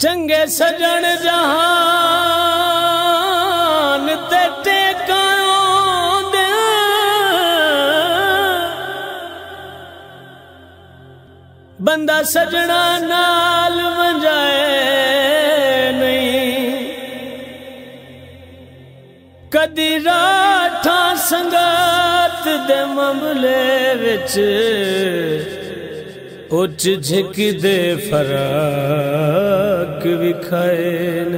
चंगे सजन जहान ते टेकायों दे बंदा सजना नाल वंजाए नहीं कदी राठा संगत दे मामले विच उच झिक दे फराक विखाए ने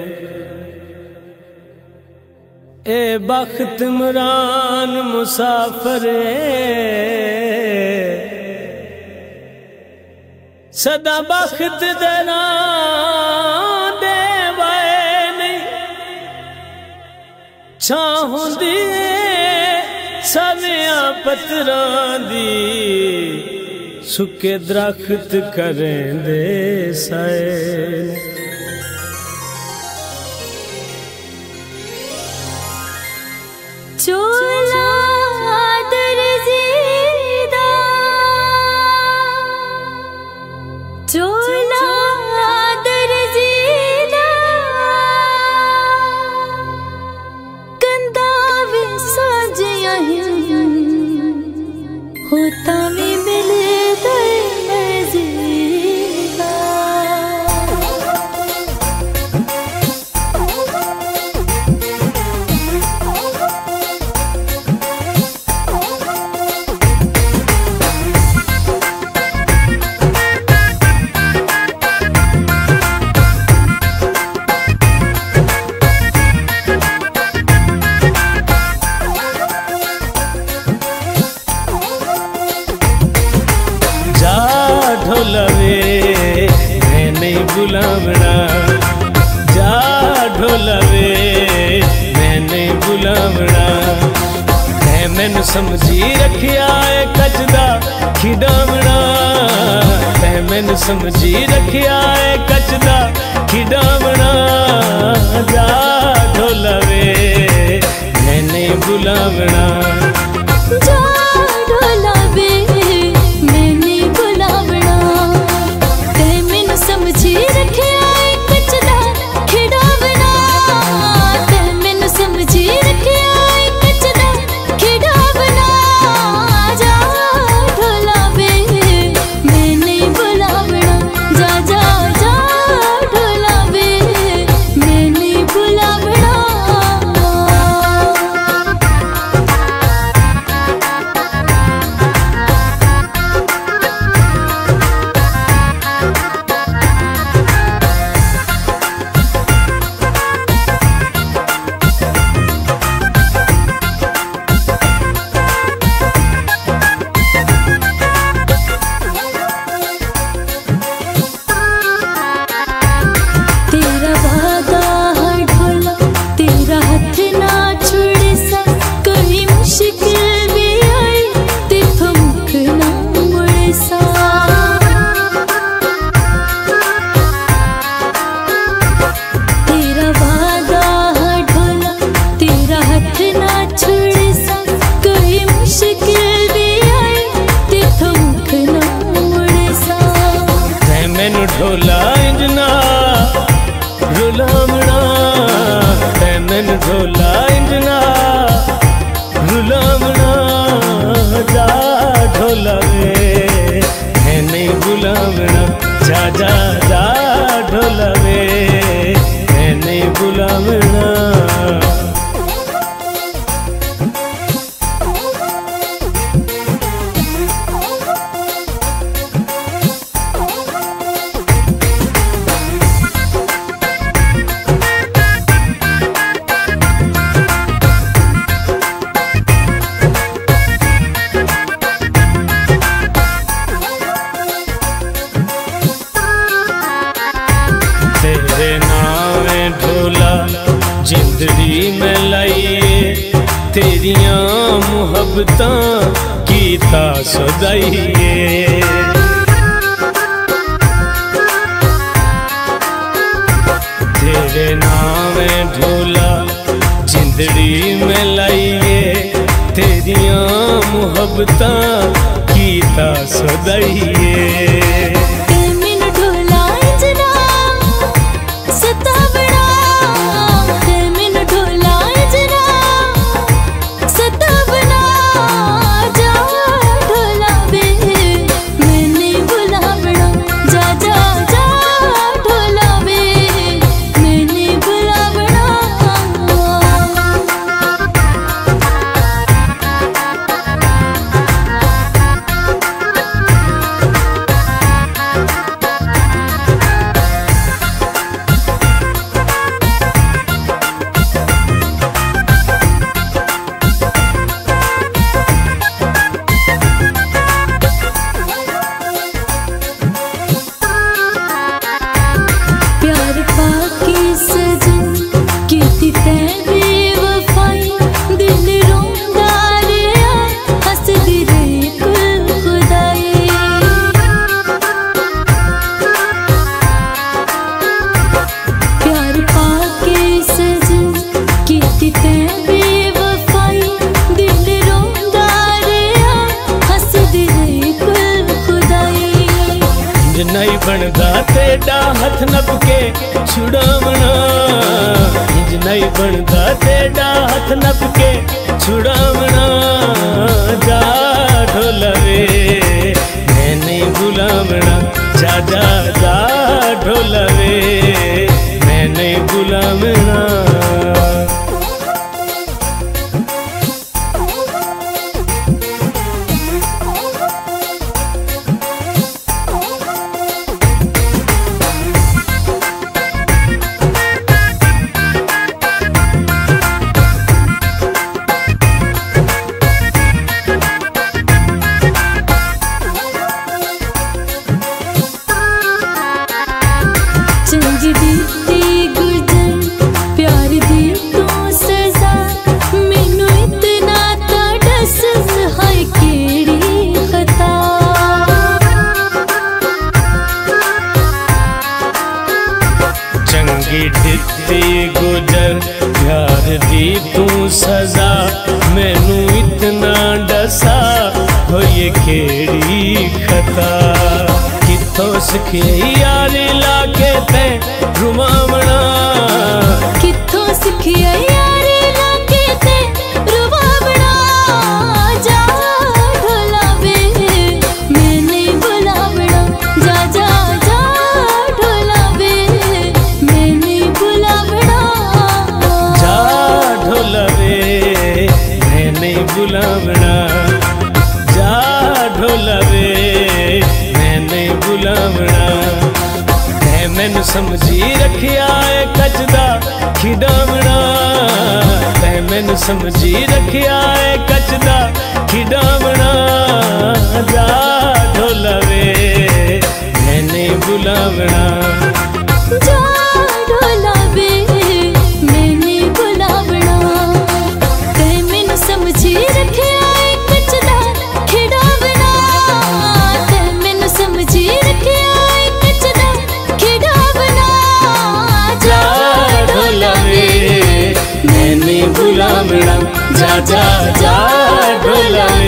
ए बख्त इमरान मुसाफर सदा बख्त देना दे नहीं छाहुंदी सविया पत्तरां दी सुके दरख्त करें दे साए चोला दरजीदा चोला दरजीदा कंदा वे साजिया होता भी मिले ढोलवे मैं नहीं बुलावना जा ढोलवे मैं नहीं बुलावना मैं मैनू समझी रखिया है कचदा खिडावना मैं मैनू समझी रखिया है कचदा खिडावना जा ढोलवे मैं नहीं बुलावना ढोला इंजना रुलामना मैन ढोला इंजना रुलामना जा ढोला वे मैं नहीं बुलावना जा जा जा ढोला वे मैं नहीं बुलावना तेरे नावे ढोला जिंदड़ी में लाइए तेरिया मुहब्बतां कीता सदाइए तेरे नावे ढोला जिंदड़ी में लाइए तेरिया मुहब्बतां कीता सदाइए बनदा तेरा हथ नप के छुड़ावना, इंज नहीं बनदा तेरा हथ नप के छुड़ावना। जा ढोला वे मैं नहीं बुलावना, जा जा जा ढोला वे मैं नहीं बुलावना। चंगी दी गुजर प्यार दी तू सजा, मैनू इतना ता दस हाय केड़ी खता। चंगी दित्ती गुजर प्यार दी तू सजा, मैनू इतना डसा होए केड़ी खता। किथों सिखे यारी लाके ते रुवावना, किथों सिखिया यारी लाके ते रुवावना। जा ढोला वे मैं नहीं बुलावना, जा जा जा ढोला वे मैं नहीं बुलावना। जा ढोला वे मैं नहीं बुलावना, जा ढोला वे मैं नहीं बुलावना। मैं मैनू समझी रखिया है कचदा खिडावना, मैं मैनू समझी रखिया है कचदा खिडावना। जा ढोला वे मैं नहीं बुलावना, जा ढोला वे मैं नहीं बुलावना। ते मैनू समझी रखिया है कचदा खिडावना, ते मैनू समझी रखिया है कचदा खिडावना। जा ढोला वे मैं नहीं बुलावना, जा जा जा ढोला वे